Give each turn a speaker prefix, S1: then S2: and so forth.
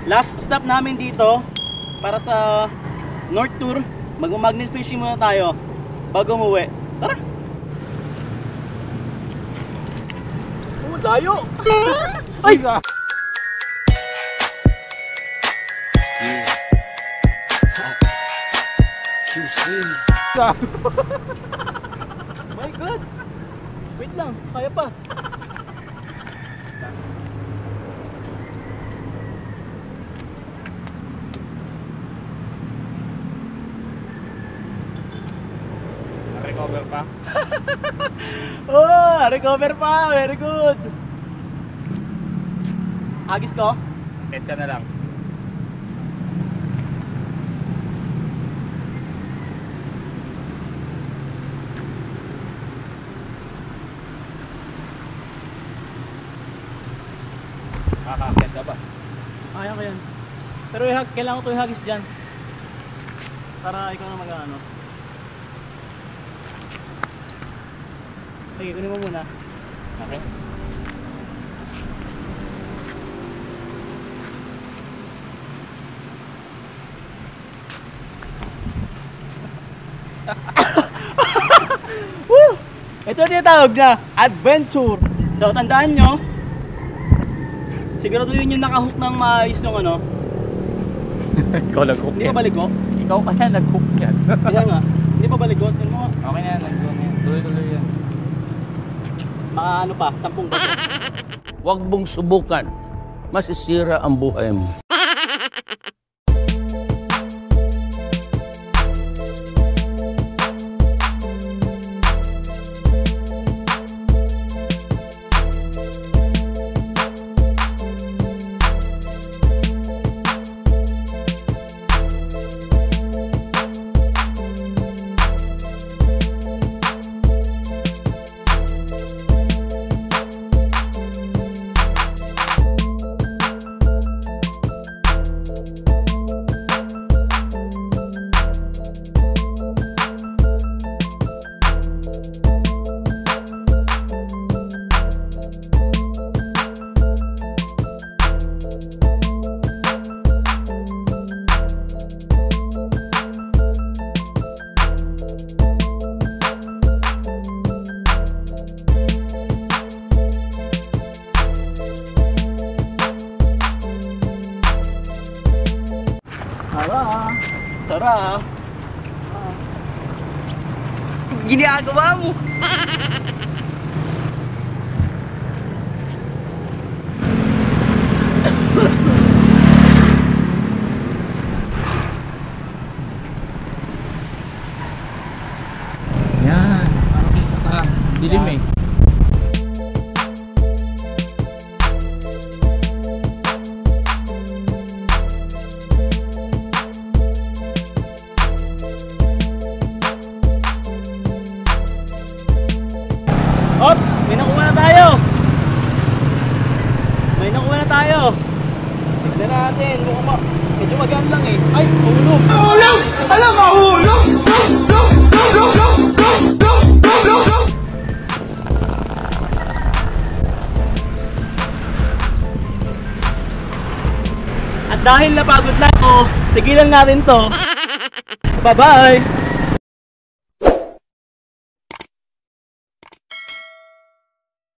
S1: Last stop namin dito para sa North Tour. Magmamagnet fishing muna tayo bago umuwi. Tara! Oh, layo! Ay! My God! Wait lang, kaya pa.
S2: Recover pa?
S1: Oh, recover pa. Very good. Agis ko?
S2: Head ka na lang. Kakakit ka ba?
S1: Kaya ko yan. Pero kailangan ko ito ihagis dyan para ikaw na mag-ano. Sige, kunin mo muna.
S2: Okay.
S1: Woo! Ito tinatawag na adventure. So tandaan nyo, siguraduhin yung nakahook ng maayos yung ano.
S2: Ikaw nag-hook
S1: Hindi
S2: yan.
S1: pa baliko?
S2: Ikaw kaya nag-hook yan.
S1: Kaya nga, hindi pa balikot. Ano mo?
S2: Okay na, nag-hook yan. Tuloy-tuloy yan.
S1: Mga ano pa, 10 bato.
S3: Huwag mong subukan. Masisira ang buhay mo.
S1: Tara. Ginagawa mo.
S2: Yan. Makikita ka. Dilim eh.
S1: Ops! May nakuha na tayo! May nakuha na tayo! Tignan natin, mukhang medyo magaan lang eh. Ay! Mahulog! Mahulog! Alam! Mahulog! At dahil napagod na ako, tigilan natin to. Bye-bye!